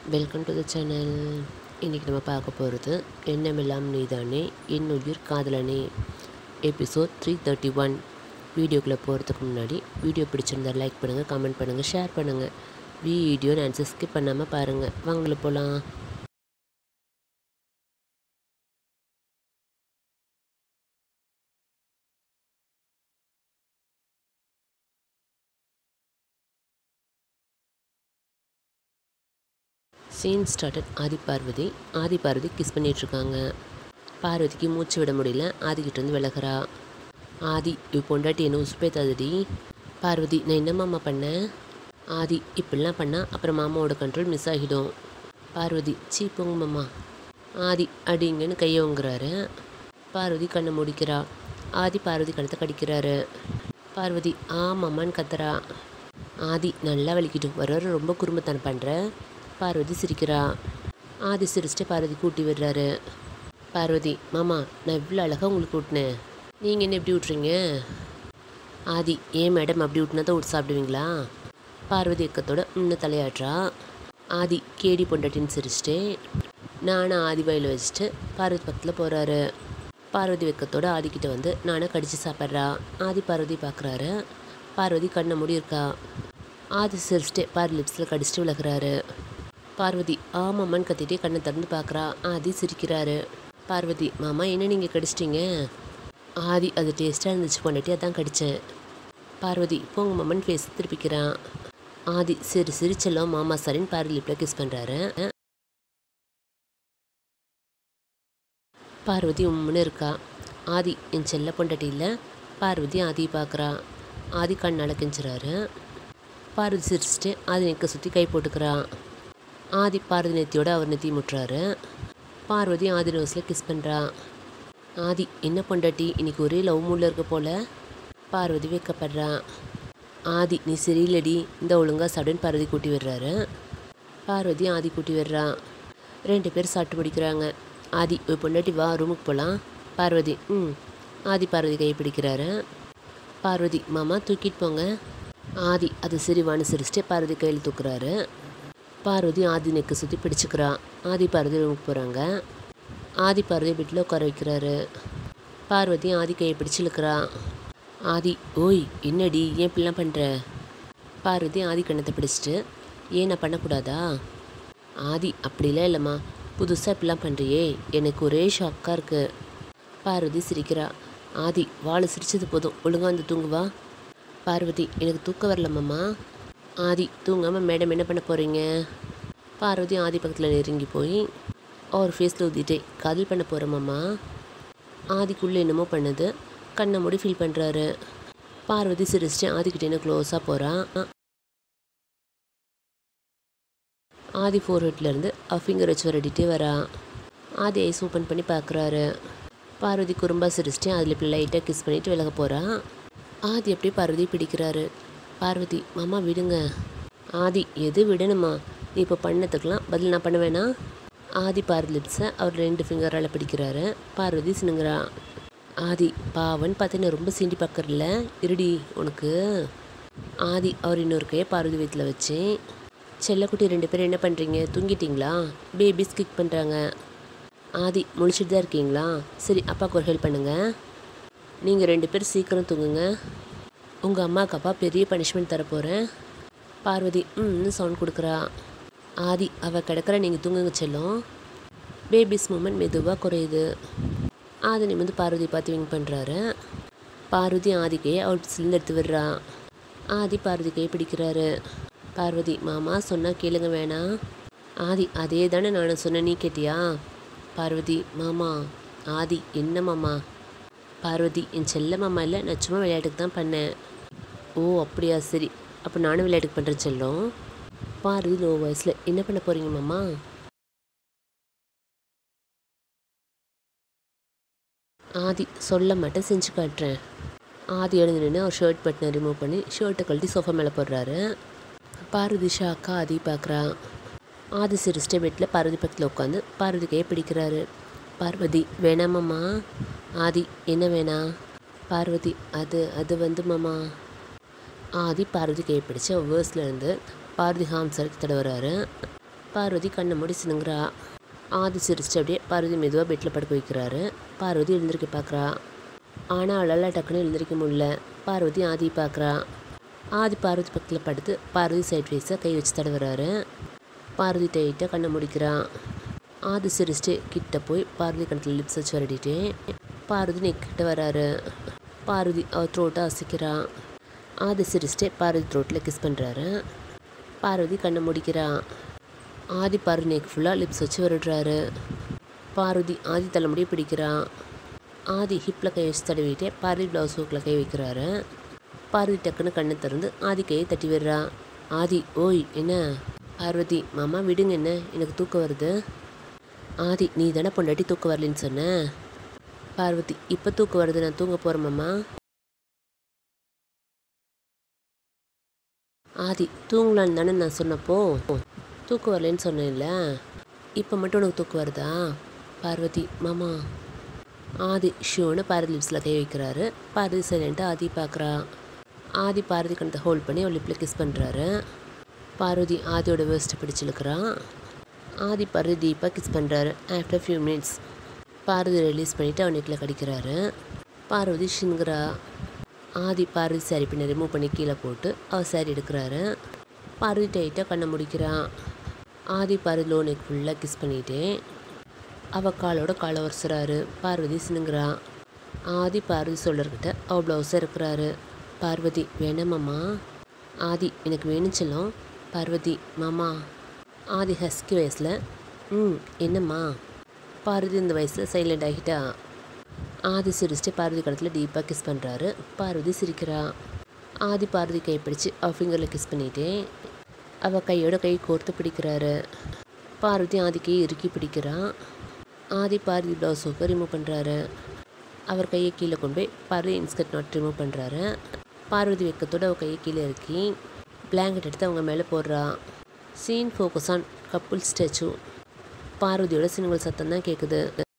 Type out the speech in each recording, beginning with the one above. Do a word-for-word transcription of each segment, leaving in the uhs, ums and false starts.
Welcome to the channel. இன்றைக்கி நம்ம பார்க்க போகிறது எண்ணமெல்லாம் நீதானே என்னுயிர் காதலனே எபிசோட் த்ரீ தேர்ட்டி ஒன். வீடியோக்குள்ளே போகிறதுக்கு முன்னாடி வீடியோ பிடிச்சிருந்தா லைக் பண்ணுங்கள், கமெண்ட் பண்ணுங்கள், ஷேர் பண்ணுங்கள். வீடியோ நான் ஸ்கிப் பண்ணாமல் பாருங்கள். வாங்கல போகலாம். Scene started. Aadhi Parvathi Aadhi Parvathi kiss பண்ணிகிட்ருக்காங்க. பார்வதிக்கு மூச்சு விட முடியல. ஆதிக்கிட்டேருந்து விலகிறா. ஆதி இப்போ பொண்டாட்டி என்ன உசுப்பேத்தாதடி. பார்வதி நான் என்ன மாமா பண்ணேன்? ஆதி இப்படிலாம் பண்ணால் அப்புறம் மாமாவோட கண்ட்ரோல் மிஸ் ஆகிடும். பார்வதி சீ போங்க மாமா. ஆதி அடிங்கன்னு கையை வாங்குறாரு. பார்வதி கண்ணை முடிக்கிறா. ஆதி பார்வதி கணத்தை கடிக்கிறாரு. பார்வதி ஆ மாமான்னு கத்துறா. ஆதி நல்லா வலிக்கிட்டும், வர வர ரொம்ப குறும்பத்தனம் பண்ணுற. பார்வதி சிரிக்கிறா. ஆதி சிரிச்சிட்டு பார்வதி கூட்டி விடுறாரு. பார்வதி மாமா நான் இவ்வளோ அழகாக உங்களுக்கு ஊட்டினேன், நீங்கள் என்ன எப்படி விட்றீங்க? ஆதி ஏன் மேடம் அப்படி விட்டுனா தான் விட்டு சாப்பிடுவீங்களா? பார்வதி எக்கத்தோட இன்னும் தலையாடுறா. ஆதி கேடி பொண்டாட்டின்னு சிரிச்சிட்டு நானும் ஆதி வாயில் வச்சுட்டு பார்வதி பக்கத்தில் போகிறாரு. பார்வதி வெக்கத்தோட ஆதிக்கிட்ட வந்து நானே கடிச்சு சாப்பிட்றா. ஆதி பார்வதி பார்க்குறாரு. பார்வதி கண்ணை மூடி இருக்கா. ஆதி சிரிச்சிட்டு பார் லிப்ஸில் கடிச்சிட்டு விலகிறாரு. பார்வதி ஆமாம்மான்னு கத்திட்டே கண்ணை திறந்து பார்க்குறா. ஆதி சிரிக்கிறாரு. பார்வதி மாமா என்ன நீங்கள் கடிச்சிட்டிங்க? ஆதி அது டேஸ்ட்டாக இருந்துச்சு பொண்டாட்டி, அதான் கடித்தேன். பார்வதி போங்க மாமான்னு ஃபேஸ் திருப்பிக்கிறான். ஆதி சிரி சிரிச்செல்லாம் மாமா சரின்னு பார்வதி லிப்பில் கிஸ் பண்ணுறாரு. பார்வதி உம்முன்னு இருக்கா. ஆதி என் செல்ல பொண்டாட்டி இல்லை. பார்வதி ஆதியை பார்க்குறா. ஆதி கண்ணால் கிஞ்சுறாரு. பார்வதி சிரிச்சிட்டு ஆதி நெக்க சுற்றி கை போட்டுக்கிறா. ஆதி பார்வதி நெத்தியோட அவர் நெத்தி முட்டுறாரு. பார்வதி ஆதி நோஸில் கிஸ் பண்ணுறா. ஆதி என்ன பொண்டாட்டி இன்னைக்கு ஒரே லவ் மூடில் இருக்க போல். பார்வதி வைக்கப்படுறா. ஆதி நீ சரியில்லடி, இந்த ஒழுங்கா சாப்பிடுன்னு பார்வதி கூட்டி விடுறாரு. பார்வதி ஆதி கூட்டி விடுறா. ரெண்டு பேர் சாப்பிட்டு பிடிக்கிறாங்க. ஆதி ஒரு பொண்டாட்டி வா ரூமுக்கு போகலாம். பார்வதி ம். ஆதி பார்வதி கை பிடிக்கிறாரு. பார்வதி மாமா தூக்கிட்டு போங்க. ஆதி அது சிரிவான்னு சிரிச்சிட்டு பார்வதி கையில் தூக்குறாரு. பார்வதி ஆதி நெக்கு சுற்றி பிடிச்சிக்கிறா. ஆதி பார்வதி ரூமுக்கு போகிறாங்க. ஆதி பார்வதி வீட்டில் உட்கார வைக்கிறாரு. பார்வதி ஆதி கையை பிடிச்சி இழுக்கிறா. ஆதி ஓய் என்னடி ஏன் இப்படிலாம் பண்ணுற? பார்வதி ஆதி கண்ணத்தை பிடிச்சிட்டு ஏன் நான் பண்ணக்கூடாதா? ஆதி அப்படிலாம் இல்லைம்மா, புதுசாக இப்படிலாம் பண்ணுறியே எனக்கு ஒரே ஷாக்காக இருக்குது. பார்வதி சிரிக்கிறா. ஆதி வாழை சிரிச்சது போதும், ஒழுங்கா வந்து தூங்குவா. பார்வதி எனக்கு தூக்கம் வரலம்மாம்மா. ஆதி தூங்காமல் மேடம் என்ன பண்ண போகிறீங்க? பார்வதி ஆதி பக்கத்தில் நெருங்கி போய் அவர் ஃபேஸில் ஊற்றிட்டே காதல் பண்ண போகிறோம்மாம்மா. ஆதிக்குள்ளே என்னமோ பண்ணுது. கண்ணை மூடி ஃபீல் பண்ணுறாரு. பார்வதி சிரிச்சிட்டு ஆதிக்கிட்டே என்ன க்ளோஸாக போகிறான். ஆதி ஃபோர் ஹெட்லேருந்து ஃபிங்கர் வச்சு வரடிட்டே வரா. ஆதி ஐஸ் ஓப்பன் பண்ணி பார்க்குறாரு. பார்வதி குறும்பா சிரிச்சிட்டு அதில் இப்படி லைட்டாக கிஸ் பண்ணிவிட்டு விலக போகிறா. ஆதி அப்படியே பார்வதி பிடிக்கிறாரு. பார்வதி மாமா விடுங்க. ஆதி எது விடணுமா? நீ இப்போ பண்ணதுக்கெலாம் பதில் நான் பண்ணுவேனா? ஆதி பார்வதி லிப்ஸை அவர் ரெண்டு ஃபிங்கரால் பிடிக்கிறாரு. பார்வதி சினுங்கிறா. ஆதி பாவன் பார்த்து ரொம்ப சீண்டி பார்க்கறல, இருடி உனக்கு. ஆதி அவர் இன்னொரு கையை பார்வதி வீட்டில் வச்சு செல்லக்குட்டி ரெண்டு பேரும் என்ன பண்ணுறீங்க, தூங்கிட்டிங்களா? பேபிஸ் கிக் பண்ணுறாங்க. ஆதி முழிச்சிட்டு தான் இருக்கீங்களா? சரி அப்பாவுக்கு ஒரு ஹெல்ப் பண்ணுங்கள். நீங்கள் ரெண்டு பேரும் சீக்கிரம் தூங்குங்க. உங்கள் அம்மாவுக்கு அப்பா பெரிய பனிஷ்மெண்ட் தரப்போகிறேன். பார்வதி ம்னு சவுண்ட் கொடுக்குறா. ஆதி அவள் கிடக்கிற நீங்கள் தூங்குங்க செல்லும். பேபிஸ் மூமெண்ட் மெதுவாக குறையுது. ஆதி நிமிந்து பார்வதி பார்த்து விங் பண்ணுறாரு. பார்வதி ஆதிக்கையை அவள் சிலிந்து எடுத்து விடுறா. ஆதி பார்வதி கையை பிடிக்கிறாரு. பார்வதி மாமா சொன்னால் கேளுங்க வேணாம். ஆதி அதே தானே நான் சொன்னேன், நீ கேட்டியா? பார்வதி மாமா. ஆதி என்ன மாமா? பார்வதி என் செல்ல மாமா இல்லை, நான் சும்மா விளையாட்டுக்கு தான் பண்ணேன். ஓ அப்படியா, சரி அப்போ நானும் விளையாட்டுக்கு பண்ணுறேன் செல்லும். பார்வதி லோ வாய்ஸில் என்ன பண்ண போகிறீங்க மாமா? ஆதி சொல்ல மாட்டேன், செஞ்சு காட்டுறேன். ஆதி எழுந்து நின்று அவர் ஷர்ட் பட்டனை ரிமூவ் பண்ணி ஷர்ட்டை கழட்டி சோஃபா மேலே போடுறாரு. பார்வதி ஷாக்கா ஆதி பார்க்குறா. ஆதி சிரிச்சிட்டு பெட்டில் பார்வதி பக்கத்தில் உட்காந்து பார்வதி கையை பிடிக்கிறாரு. பார்வதி வேணாமாம்மா. ஆதி என்ன வேணா? பார்வதி அது அது வந்து மாமா. ஆதி பார்வதி கையை பிடிச்ச வேர்ஸ்லேருந்து பார்வதி ஹார்ம்ஸ் வரைக்கும் தடவுறாரு. பார்வதி கண்ணை மூடி சினுங்கிறா. ஆதி சிரிச்சிட்டு அப்படியே பார்வதி மெதுவாக பெட்டில் படுக்க வைக்கிறாரு. பார்வதி எழுந்திருக்க பார்க்குறா. ஆனால் அவளால் டக்குன்னு எழுந்திருக்க முடியல. பார்வதி ஆதி பார்க்குறா. ஆதி பார்வதி பக்கத்தில் படுத்து பார்வதி சைட் வைஸாக கை வச்சு தடவுறாரு. பார்வதி டைட்டாக கண்ணை முடிக்கிறான். ஆதி சிரிச்சிட்டு கிட்ட போய் பார்வதி கணத்தில் லிப்ஸ் வச்சு வரடிட்டு பார்வதி நெக்கிட்ட வராரு. பார்வதி அவர் த்ரோட்டை அசைக்கிறான். ஆதி சிரிச்சிட்டு பார்வதி த்ரோட்டில் கிஸ் பண்ணுறாரு. பார்வதி கண்ணை முடிக்கிறான். ஆதி பார்வதி நெக் ஃபுல்லாக லிப்ஸ் வச்சு வருடுறாரு. பார்வதி ஆதி தலைமுடியை பிடிக்கிறான். ஆதி ஹிப்பில் கை வச்சு தடவிட்டு பார்வதி ப்ளவுஸ் ஹூக்கில் கை வைக்கிறாரு. பார்வதி டக்குன்னு கண்ணை திறந்து ஆதி கையை தட்டி விடுறான். ஆதி ஓய் என்ன? பார்வதி மாமா விடுங்க, என்ன எனக்கு தூக்கம் வருது. ஆதி நீ தானே பொண்டாட்டி தூக்கம் வரலன்னு சொன்ன. பார்வதி இப்போ தூக்கம் வருது, நான் தூங்க போகிறேன் மாமா. ஆதி தூங்கலான்னு தானே நான் சொன்னப்போ தூக்கம் வரலன்னு சொன்னேன்ல, இப்போ மட்டும் உனக்கு தூக்கம் வருதா? பார்வதி மாமா. ஆதி ஷூன்னு பார்வதி லிப்ஸில் கை வைக்கிறாரு. பார்வதி சைலண்ட்டாக ஆதி பார்க்குறா. ஆதி பார்வதி கணத்தை ஹோல்ட் பண்ணி அவள் லிப்பில் கிஸ் பண்ணுறாரு. பார்வதி ஆதியோட வேஸ்ட்டை பிடிச்சிருக்கிறான். ஆதி பார்வதி டீப்பாக கிஸ் பண்ணுறாரு. After few minutes Parvathi release பண்ணிவிட்டு அவன் நெக்கில் கடிக்கிறாரு. பார்வதி ஷின்கிறா. ஆதி பார்வதி சாரி பின்ன ரிமூவ் பண்ணி கீழே போட்டு அவள் சாரி எடுக்கிறாரு. பார்வதி டைட்டாக கண்ணை முடிக்கிறான். ஆதி பார்வதி லோ நெக் ஃபுல்லாக கிஸ் பண்ணிவிட்டு அவள் காலோட காலை உரசுறாரு. பார்வதி சினுங்கிறான். ஆதி பார்வதி சொல்கிறக்கிட்ட அவள் ப்ளவுஸை இருக்கிறாரு. பார்வதி வேணாமாம்மா. ஆதி எனக்கு வேணும் செல்லம். பார்வதி மாமா. ஆதி ஹஸ்கி வயசில் ம் என்னம்மா. பார்வதி இந்த வயசில் சைலண்ட் ஆகிட்டா. ஆதி சிரிச்சிட்டு பார்வதி கடத்தில் டீப்பாக கிஸ் பண்ணுறாரு. பார்வதி சிரிக்கிறா. ஆதி பார்வதி கை பிடிச்சி அவள் ஃபிங்கரில் கிஸ் பண்ணிவிட்டு அவள் கையோட கை கோர்த்து பிடிக்கிறாரு. பார்வதி ஆதி கையை இறுக்கி பிடிக்கிறான். ஆதி பார்வதி ப்ளவுஸ் ஹூக்கை ரிமூவ் பண்ணுறாரு. அவர் கையை கீழே கொண்டு போய் பார்வதி இன்ஸ்கர்ட் நாட் ரிமூவ் பண்ணுறாரு. பார்வதி வெக்கத்தோடு அவள் கையை கீழே இறக்கி பிளாங்கெட் எடுத்து அவங்க மேலே போடுறா. Scene focus on couple statue. பார்வதியோட சினுங்கள் சத்தம் தான் கேட்குது.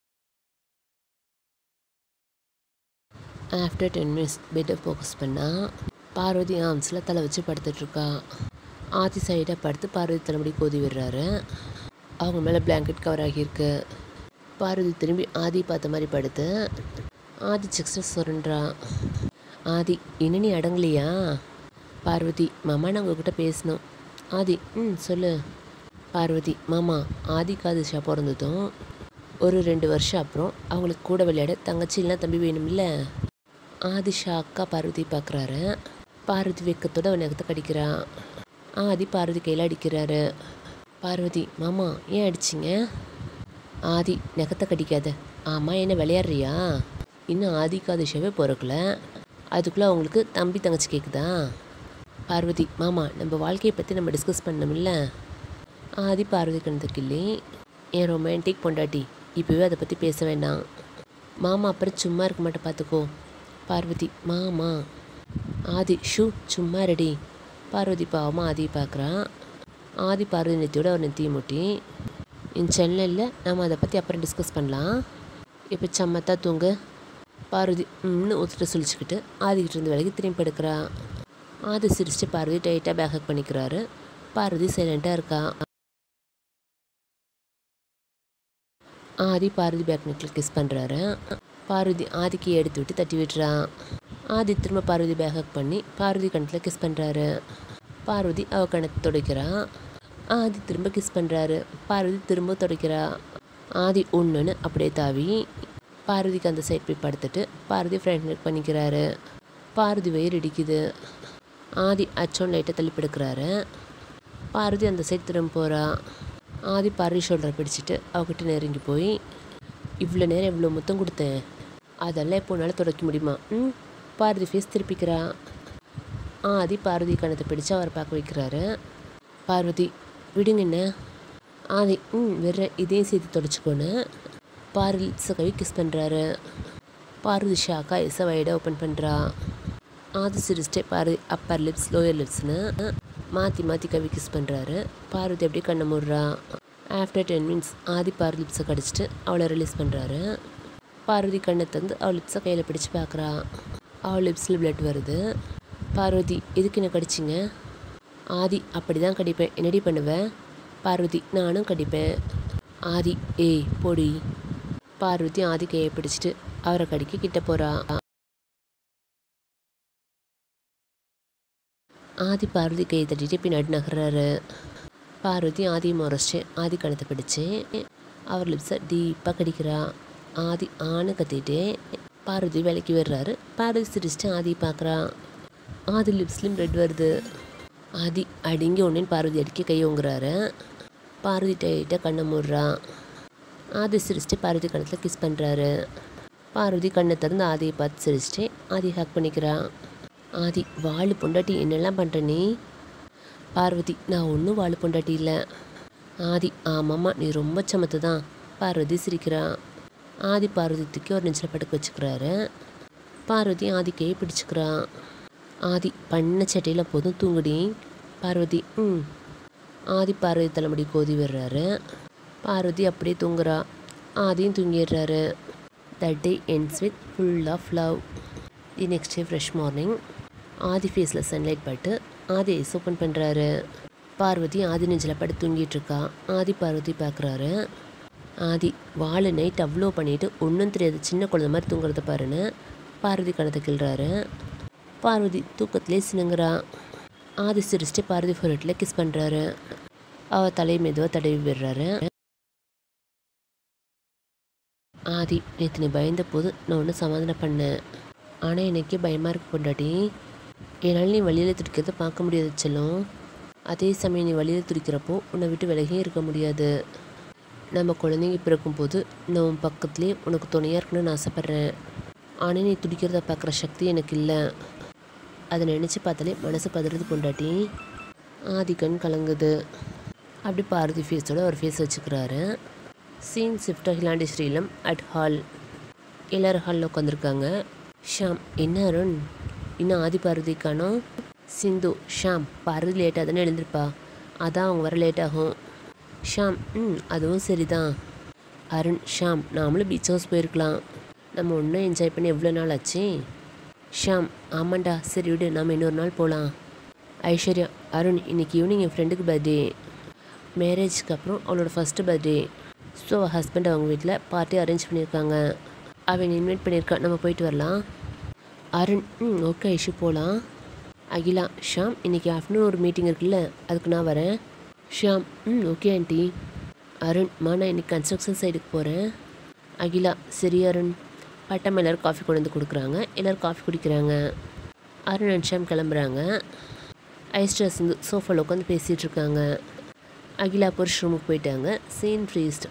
ஆஃப்டர் டென் மினிட்ஸ் பெட்டை ஃபோக்கஸ் பண்ணால் பார்வதி ஆர்ம்ஸில் தலை வச்சு படுத்துட்ருக்கா. ஆதி சைடாக படுத்து பார்வதி தலைமுடி கோதி விடுறாரு. அவங்க மேலே பிளாங்கெட் கவர் ஆகியிருக்கு. பார்வதி திரும்பி ஆதி பார்த்த மாதிரி படுத்து ஆதி செக்ஸ்டர் சுரண்டா. ஆதி என்ன நீ அடங்கலையா? பார்வதி மாமா நான் உங்ககிட்ட பேசணும். ஆதி ம் சொல்லு. பார்வதி மாமா ஆதி காதிஷா பிறந்ததும் ஒரு ரெண்டு வருஷம் அப்புறம் அவங்களுக்கு கூட விளையாட தங்கச்சி இல்லைனா தம்பி வேணும்ல. ஆதி ஷாக்கா பார்வதி பார்க்குறாரு. பார்வதி வெக்கத்தோடு அவன் நகத்தை கடிக்கிறான். ஆதி பார்வதி கையில் அடிக்கிறாரு. பார்வதி மாமா ஏன் அடிச்சிங்க? ஆதி நகத்தை கடிக்காத. ஆமாம் என்ன விளையாடுறியா? இன்னும் ஆதி காதிஷாவே பிறக்கல, அதுக்குள்ளே அவங்களுக்கு தம்பி தங்கச்சி கேட்குதா? பார்வதி மாமா நம்ம வாழ்க்கையை பற்றி நம்ம டிஸ்கஸ் பண்ணோம்ல. ஆதி பார்வதி கணத்தை கிள்ளி என் ரொமான்டிக் பொண்டாட்டி இப்போவே அதை பற்றி பேச வேண்டாம். மாமா அப்புறம் சும்மா இருக்க மாட்டேன் பார்த்துக்கோ. பார்வதி மாமா. ஆதி ஷூ சும்மா ரெடி. பார்வதி பாவமாக ஆதியை பார்க்குறான். ஆதி பார்வதி நெத்தியோட அவர் நெத்தியை முட்டி என் சென்னையில் நம்ம அதை பற்றி அப்புறம் டிஸ்கஸ் பண்ணலாம், இப்போ சம்மத்தா தூங்கு. பார்வதி ம்னு ஒத்துட்டு சொல்லிச்சுக்கிட்டு ஆதிக்கிட்ட இருந்து விலகி திரும்பி எடுக்கிறா. ஆதி சிரிச்சிட்டு பார்வதி டைட்டாக பேக் ஹக் பண்ணிக்கிறாரு. பார்வதி சைலண்ட்டாக இருக்கா. ஆதி பார்வதி பேக் நெக்கில் கிஸ் பண்ணுறாரு. பார்வதி ஆதிக்கு எடுத்து விட்டு தட்டி விட்டுறான். ஆதி திரும்ப பார்வதி பேக் ஹக் பண்ணி பார்வதி கணத்தில் கிஸ் பண்ணுறாரு. பார்வதி அவள் கணத்தை துடைக்கிறான். ஆதி திரும்ப கிஸ் பண்ணுறாரு. பார்வதி திரும்ப துடைக்கிறா. ஆதி ஒன்றுன்னு அப்படியே தாவி பார்வதிக்கு அந்த சைட் போய் படுத்துட்டு பார்வதி ஃப்ரண்ட் நெக் பண்ணிக்கிறாரு. பார்வதி வயிறு இடிக்குது. ஆதி அச்சோன் லைட்டை தள்ளி படுக்கிறாரு. பார்வதி அந்த சைட் திரும்ப போகிறா. ஆதி பார்வதி ஷோல்டரை பிடிச்சிட்டு அவகிட்ட நெருங்கி போய் இவ்வளோ நேரம் எவ்வளோ முத்தம் கொடுத்தேன், அதெல்லாம் இப்போ உன்னால் துடைக்க முடியுமா? ம் பார்வதி ஃபேஸ் திருப்பிக்கிறா. ஆதி பார்வதி கணத்தை பிடிச்சி அவரை பார்க்க வைக்கிறாரு. பார்வதி விடுங்க என்ன. ஆதி ம் வேற இதையும் சேர்த்து துடைச்சிக்கோன்னு பார்வதி லிப்ஸை கவி கிஸ் பண்ணுறாரு. பார்வதி ஷாக்கா எஸ்ஸை வைடாக ஓப்பன் பண்ணுறா. ஆதி சிரிச்சிட்டே பார்வதி அப்பர் லிப்ஸ் லோயர் லிப்ஸ்னு மாற்றி மாற்றி கவி கிஸ் பண்ணுறாரு. பார்வதி அப்படியே கண்ணை மூடுறா. After ten minutes Aadhi Parvathi லிப்ஸை கடிச்சிட்டு அவளை ரிலீஸ் பண்ணுறாரு. பார்வதி கண்ணை தந்து அவள் லிப்ஸை கையில் பிடிச்சி பார்க்குறா. அவள் லிப்ஸில் பிளட் வருது. பார்வதி எதுக்கு என்ன கடிச்சிங்க? ஆதி அப்படி தான் கடிப்பேன், என்னடி பண்ணுவேன்? பார்வதி நானும் கடிப்பேன். ஆதி ஏய் பொடி. பார்வதி ஆதி கையை பிடிச்சிட்டு அவரை கடிக்க கிட்ட போகிறா. ஆதி பார்வதி கையை தட்டிட்டு பின்னாடி நகர்றாரு. பார்வதி ஆதியை முறைச்சி ஆதி கணத்தை பிடிச்சி அவர் லிப்ஸை டீப்பாக கடிக்கிறா. ஆதி ஆணு கத்திட்டு பார்வதி விலைக்கு விடுறாரு. பார்வதி சிரிச்சிட்டு ஆதி பார்க்குறா. ஆதி லிப்ஸ்லேயும் ரெட் வருது. ஆதி அடிங்கி ஒன்றுன்னு பார்வதி அடிக்க கை ஓங்குறாரு. பார்வதி டைட்டாக கண்ணை மூடுறா. ஆதி சிரிச்சிட்டு பார்வதி கணத்தில் கிஸ் பண்ணுறாரு. பார்வதி கண்ணை திறந்து ஆதியை பார்த்து சிரிச்சிட்டு ஆதி ஹக் பண்ணிக்கிறா. ஆதி வாழு பொண்டாட்டி என்னெல்லாம் பண்ணுற நீ? பார்வதி நான் ஒன்றும் வாழு பொண்டாட்டி இல்லை. ஆதி ஆமாம்மா நீ ரொம்ப சமத்து தான். பார்வதி சிரிக்கிறா. ஆதி பார்வதி தூக்கி ஒரு நெஞ்சில் படுக்க வச்சுக்கிறாரு. பார்வதி ஆதி கையை பிடிச்சிக்கிறா. ஆதி பண்ண சட்டையில் போதும் தூங்குடி. பார்வதி ம். ஆதி பார்வதி தலைமுடி கோதி விடுறாரு. பார்வதி அப்படியே தூங்குறா. ஆதியும் தூங்கிடுறாரு. That day ends with full of love. The next day fresh morning. Aadhi ஃபேஸில் சன்லைட் பட்டு ஆதி ஐஸ் ஓப்பன் பண்ணுறாரு. பார்வதி ஆதி நெஞ்சில் பட்டு தூங்கிட்டுருக்கா. ஆதி பார்வதி பார்க்குறாரு. ஆதி வாழை நைட் அவ்வளோ பண்ணிவிட்டு ஒன்றும் தெரியாது சின்ன குழந்தை மாதிரி தூங்குறத பாருன்னு பார்வதி கணத்தை கிள்றாரு. பார்வதி தூக்கத்திலே சினுங்கிறா. ஆதி சிரிச்சிட்டு பார்வதி ஃபோரட்டில் கிஸ் பண்ணுறாரு. அவள் தலையை மெதுவாக தடவி விடுறாரு. ஆதி நேற்று நீ பயந்த போது நான் ஒன்று சமாதானம் பண்ணேன். ஆனால் எனக்கே பயமாக இருக்கு பொண்டாட்டி. என்னால் நீ வழியில் துடிக்கிறத பார்க்க முடியாது செல்லும். அதே சமயம் நீ வழியில் துடிக்கிறப்போ உன்னை விட்டு விலகியும் இருக்க முடியாது. நம்ம குழந்தைங்க பிறக்கும் போது நான் உன் பக்கத்துலேயே உனக்கு துணையாக இருக்கணும்னு ஆசைப்பட்றேன். ஆனால் நீ துடிக்கிறத பார்க்குற சக்தி எனக்கு இல்லை. அதை நினச்சி பார்த்தாலே மனசு பதறது பொண்டாட்டி. ஆதி கண் கலங்குது. அப்படி பார்வதி ஃபேஸோட ஒரு ஃபேஸ் வச்சுக்கிறாரு. சீன் ஷிஃப்ட் ஹிலாண்டி ஸ்ரீலம் அட் ஹால். எல்லோரும் ஹாலில் உட்காந்துருக்காங்க. ஷாம் என்ன அருண் இன்னும் ஆதி பார்வதி காணோம்? சிந்து ஷாம் பார்வதி லேட்டாக தானே எழுந்திருப்பா, அதான் அவங்க வர லேட் ஆகும். ஷாம் ம் அதுவும் சரிதான். அருண் ஷாம் நாமளும் பீச் ஹவுஸ் போயிருக்கலாம். நம்ம ஒன்றும் என்ஜாய் பண்ணி எவ்வளோ நாள் ஆச்சு? ஷாம் ஆமாண்டா சரி விடு நாம் இன்னொரு நாள் போகலாம். ஐஸ்வர்யா அருண் இன்னைக்கு ஈவினிங் என் ஃப்ரெண்டுக்கு பர்த்டே. மேரேஜ்க்கு அப்புறம் அவளோட ஃபஸ்ட்டு பர்த்டே. ஸோ அவள் ஹஸ்பண்ட் அவங்க வீட்டில் பார்ட்டி அரேஞ்ச் பண்ணியிருக்காங்க. அவன் இன்வைட் பண்ணியிருக்கான், நம்ம போயிட்டு வரலாம். அருண் ம் ஓகே ஐஷு போகலாம். அகிலா ஷாம் இன்றைக்கி ஆஃப்டர்நூன் ஒரு மீட்டிங் இருக்குல்ல அதுக்கு நான் வரேன். ஷாம் ம் ஓகே ஆண்டி. அருண் மா நான் இன்றைக்கி கன்ஸ்ட்ரக்ஷன் சைடுக்கு போகிறேன். அகிலா சரி அருண். பட்டம் எல்லோரும் காஃபி கொண்டு வந்து கொடுக்குறாங்க. எல்லோரும் காஃபி குடிக்கிறாங்க. அருண் அண்ட் ஷாம் கிளம்புறாங்க. ஐஸ்டர்ஸ் வந்து சோஃபாவில் உட்காந்து பேசிகிட்டு இருக்காங்க. அகிலா புருஷ் ரூமுக்கு போயிட்டாங்க. Scene freezed.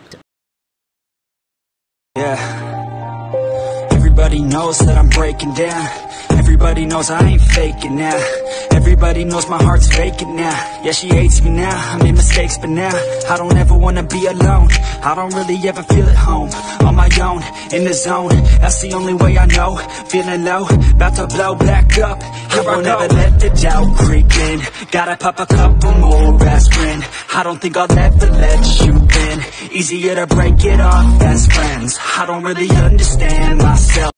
Everybody knows that I'm breaking down. Everybody knows I ain't faking now. Everybody knows my heart's faking now. Yeah, she hates me now, I made mistakes but now I don't ever wanna be alone. I don't really ever feel at home. On my own, in the zone, that's the only way I know. Feeling low, about to blow back up. I won't ever let the doubt creep in. Gotta pop a couple more aspirin. I don't think I'll ever let you in. Easier to break it off best friends. I don't really understand myself.